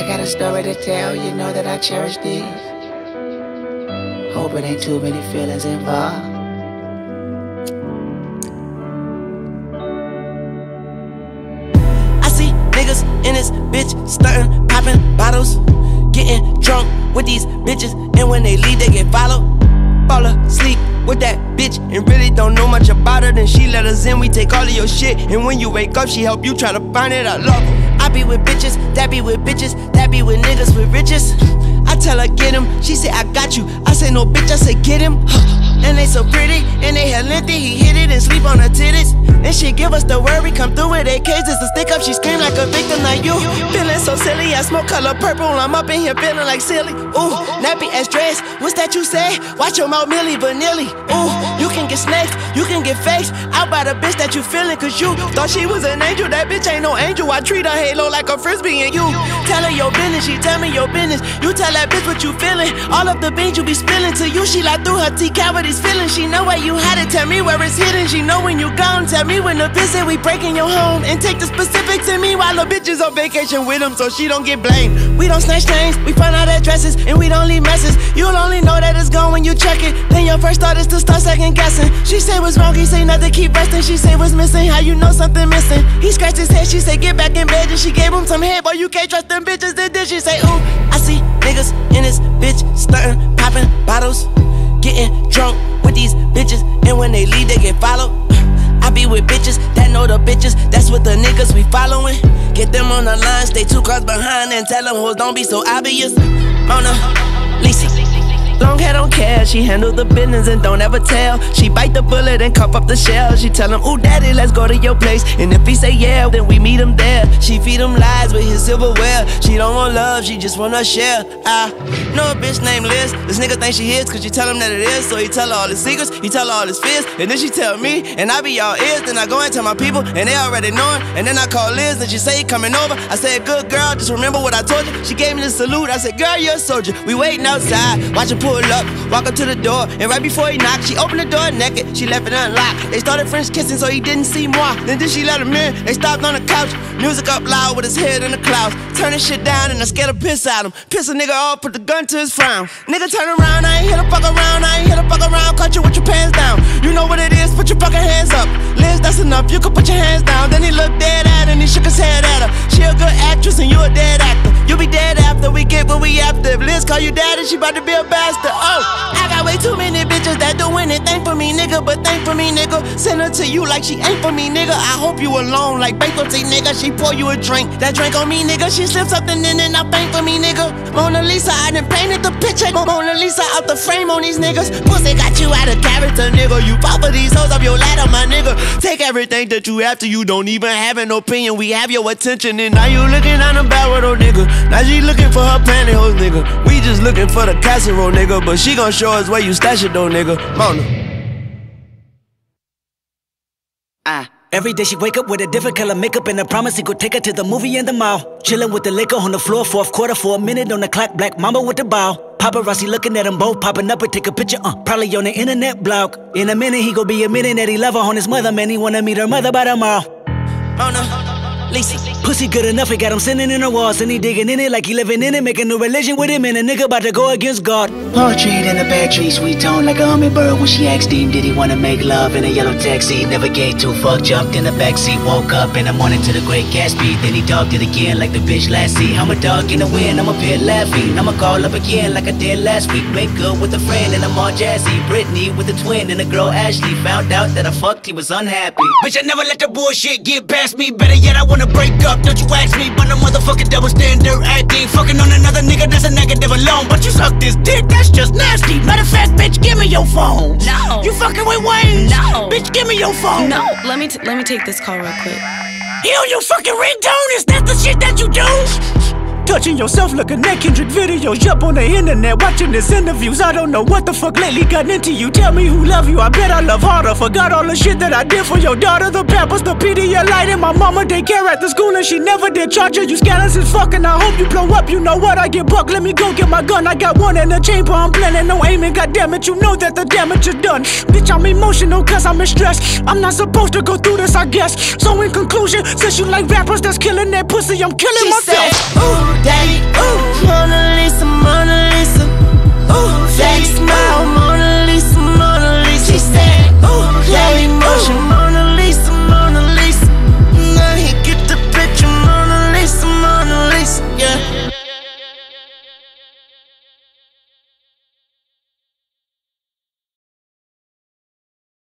I got a story to tell, you know that I cherish these. Hope it ain't too many feelings involved. I see niggas in this bitch stuntin', poppin' bottles, getting drunk with these bitches, and when they leave they get followed. Fall asleep with that bitch and really don't know much about her. Then she let us in, we take all of your shit, and when you wake up she help you try to find it. I love her. I be with bitches, that be with bitches, that be with niggas with riches. I tell her get him, she say I got you. I say no bitch, I say get him. And they so pretty, and they hair lengthy, he hit it and sleep on her titties. And she give us the word, we come through with AKs, it's a stick up, she scream like a victim, like you. Feeling so silly, I smoke color purple, I'm up in here feeling like silly. Ooh, nappy ass dress, what's that you say? Watch your mouth, Millie Vanilli. Ooh, you can get snaked, you can get faked out by the bitch that you feeling, cause you thought she was an angel, that bitch ain't no angel. I treat her halo like a frisbee, and you tell her your business, she tell me your business. You tell that bitch what you feeling, all of the beans you be spilling. To you, she like through her T cavities feeling. She know where you had it, tell me where it's hidden. She know when you gone, tell me when to visit. We breaking your home and take the specifics in me while the bitch is on vacation with him, so she don't get blamed. We don't snatch chains, we find out addresses, and we don't leave messes. You'll only know that it's gone when you check it. Then your first thought is to start second guessing. She say what's wrong, he say nothing, keep resting. She say what's missing, how you know something missing. He scratched his head, she say get back in bed, and she gave him some head. Boy, you can't trust them bitches. And then she say ooh, I see niggas in this bitch stuntin', poppin' bottles, getting drunk with these bitches, and when they leave they get followed. I be with bitches that know the bitches, that's what the niggas we following. Get them on the line, stay 2 cars behind, and tell them hoes don't be so obvious. Mona Lisa, long hair don't care, she handle the business and don't ever tell. She bite the bullet and cuff up the shell. She tell him, ooh daddy, let's go to your place. And if he say yeah, then we meet him there. She feed him lies with his silverware. She don't want love, she just wanna share. I know a bitch named Liz. This nigga think she his cause she tell him that it is. So he tell her all his secrets, he tell her all his fears. And then she tell me, and I be all ears. Then I go and tell my people, and they already knowin'. And then I call Liz, and she say he coming over. I said, good girl, just remember what I told you. She gave me the salute, I said, girl, you're a soldier. We waiting outside, watch her pull up, walk up to the door, and right before he knocked, she opened the door naked, she left it unlocked. They started French kissing so he didn't see moi. Then she let him in, they stopped on the couch, music up loud with his head in the clouds. Turn his shit down and I scared the piss out him. Piss a nigga off, put the gun to his frown. Nigga turn around, I ain't here to fuck around, I ain't here to fuck around. Caught you with your pants down, you know what it is, put your fucking hands up. Liz, that's enough, you can put your hands down. Then he looked dead at her and he shook his head at her. She a good actress and you a dead actor. You be dead after we get what we after. If Liz call you daddy, she about to be a bastard. Oh, I got way too many bitches that do anything for me, nigga. But thank for me, nigga. Send her to you like she ain't for me, nigga. I hope you alone like bankruptcy, nigga. She pour you a drink, that drink on me, nigga. She slipped something in and I bank for me, nigga. Mona Lisa, I done painted the picture. Mona Lisa out the frame on these niggas. Pussy got you out of character, nigga. You fall for these hoes up your ladder, my nigga. Take everything that you have to, you don't even have an opinion. We have your attention and now you looking down the barrel, though, nigga. Now she looking for her pantyhose, nigga. We just looking for the casserole, nigga. But she gon' show us where you stash it, though, nigga. Mona. Every day she wake up with a different color makeup and a promise he could take her to the movie and the mall. Chillin' with the liquor on the floor, 4th quarter for a minute on the clock. Black mama with the bow. Paparazzi looking at them both, popping up and take a picture, probably on the internet blog. In a minute he gon' be admitting that he love her on his mother, man. He wanna meet her mother by tomorrow. Mona Lisa. Pussy good enough, he got him sitting in the walls, and he digging in it like he living in it, making a religion with him, and a nigga about to go against God. Portrait in a bad tree, sweet tone like a hummingbird. When she asked him, did he wanna make love in a yellow taxi? Never gave 2 fuck, jumped in the backseat, woke up in the morning to the Great Gatsby. Then he dogged it again like the bitch last see. I'm a dog in the wind, I'm a pit laughing. I'ma call up again like I did last week. Make good with a friend and I'm all jazzy. Brittany with a twin and a girl Ashley. Found out that I fucked, he was unhappy. Bitch, I never let the bullshit get past me. Better yet, I wanna break up, don't you ask me. But a motherfucking double standard acting. Fucking on another nigga, that's a negative alone. But you suck this dick, that's just nasty. Matter of fact, bitch, give me your phone. No. You fucking with Wayne? No. Bitch, give me your phone. No, let me take this call real quick. He on your fucking ringtone? Is that the shit that you do? Touching yourself looking at Kendrick videos, jump on the internet watching his interviews. I don't know what the fuck lately got into you. Tell me who love you, I bet I love harder. Forgot all the shit that I did for your daughter. The Pampers, the Pedialyte, and my mama daycare at the school, and she never did charge her. You scandalous as fuck, and I hope you blow up. You know what, I get buck, let me go get my gun. I got one in the chamber, I'm planning no aiming. Goddammit, you know that the damage is done. Bitch, I'm emotional cause I'm in stress. I'm not supposed to go through this, I guess. So in conclusion, since you like rappers that's killing that pussy, I'm killing myself. Said, ooh, daddy, ooh,